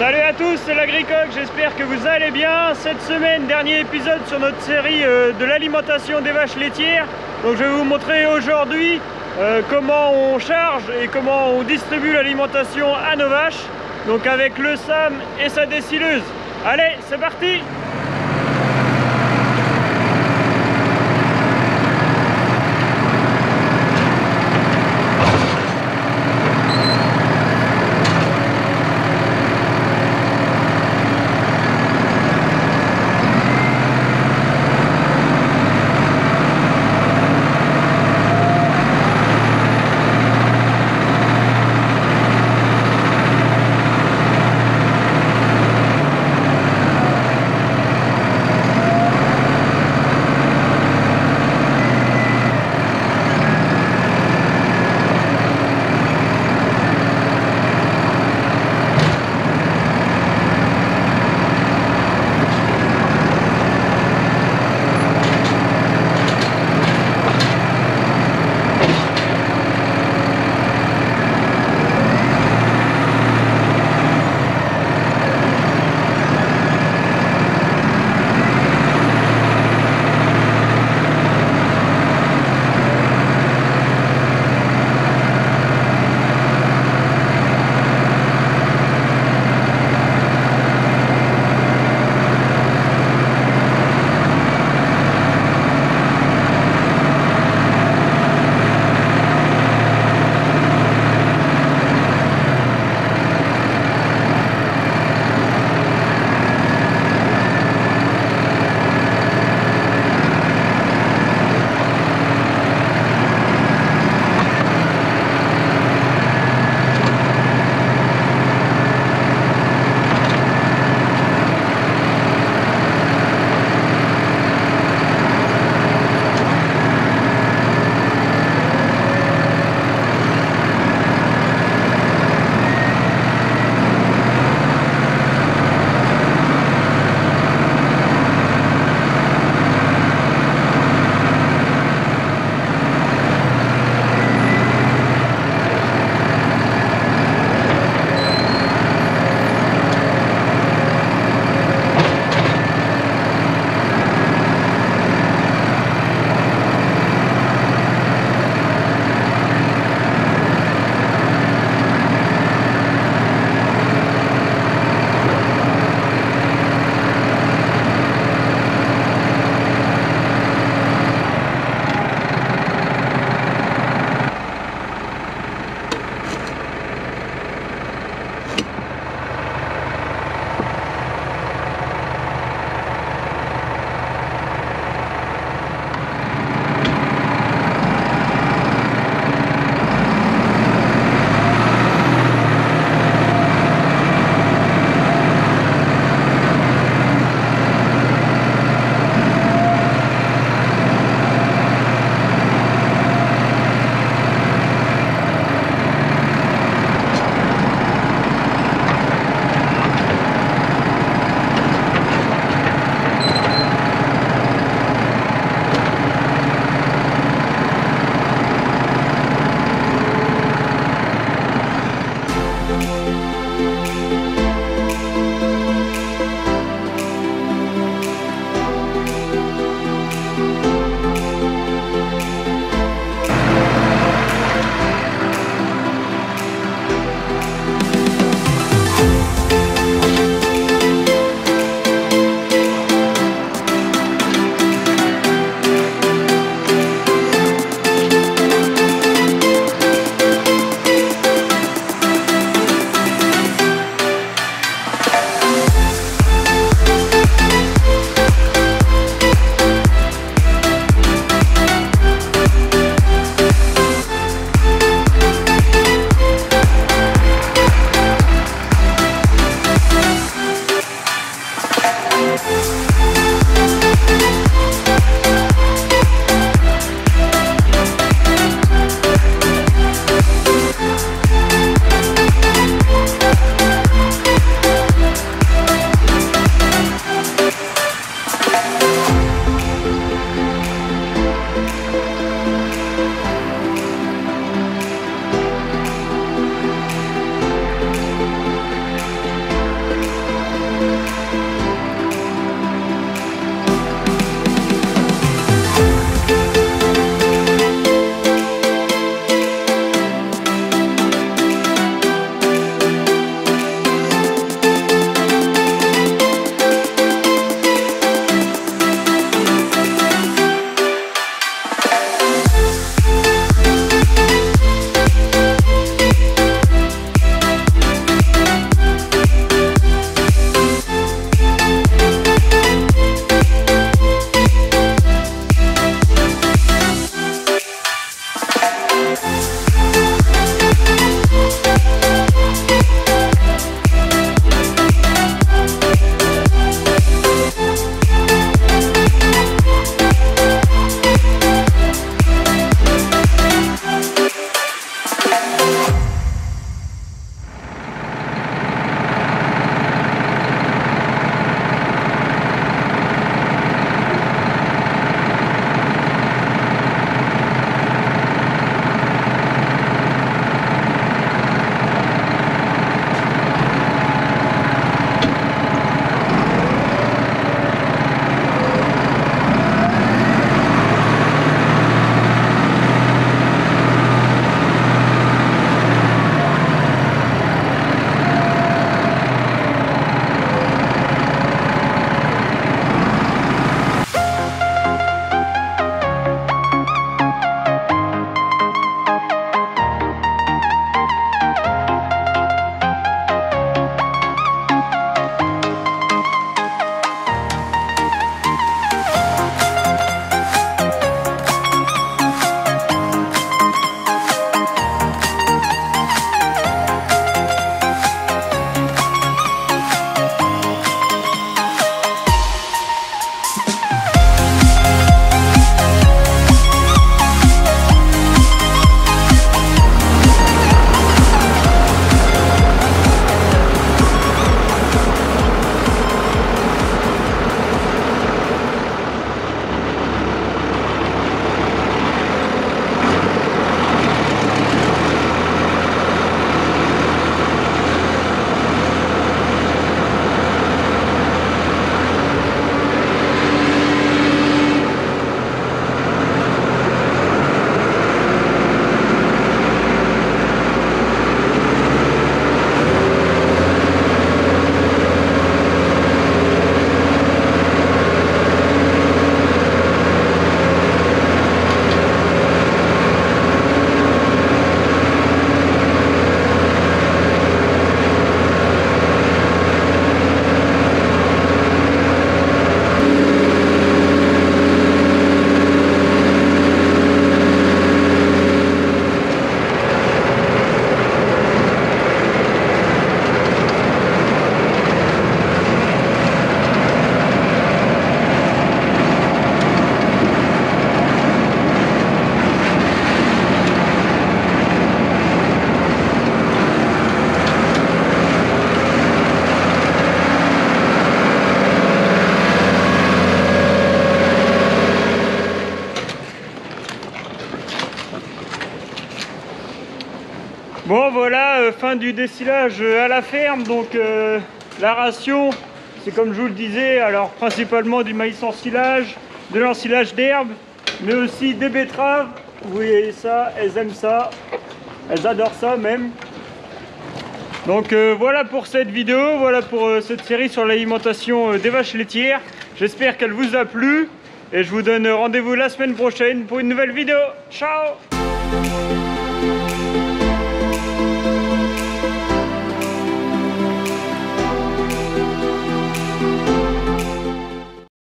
Salut à tous, c'est l'Agricoq, j'espère que vous allez bien. Cette semaine, dernier épisode sur notre série de l'alimentation des vaches laitières. Donc je vais vous montrer aujourd'hui comment on charge et comment on distribue l'alimentation à nos vaches. Donc avec le SAM et sa décileuse. Allez, c'est parti! Bon voilà, fin du dessilage à la ferme. Donc la ration, c'est comme je vous le disais, alors principalement du maïs en silage, de l'ensilage d'herbe, mais aussi des betteraves. Vous voyez ça, elles aiment ça, elles adorent ça même. Donc voilà pour cette vidéo, voilà pour cette série sur l'alimentation des vaches laitières. J'espère qu'elle vous a plu et je vous donne rendez-vous la semaine prochaine pour une nouvelle vidéo. Ciao!